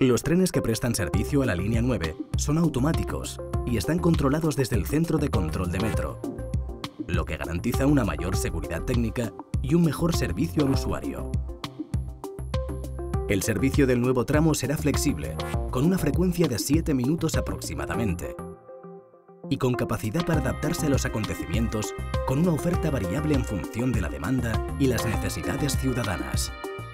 Los trenes que prestan servicio a la línea 9 son automáticos y están controlados desde el centro de control de metro, lo que garantiza una mayor seguridad técnica y un mejor servicio al usuario. El servicio del nuevo tramo será flexible, con una frecuencia de 7 minutos aproximadamente, y con capacidad para adaptarse a los acontecimientos con una oferta variable en función de la demanda y las necesidades ciudadanas.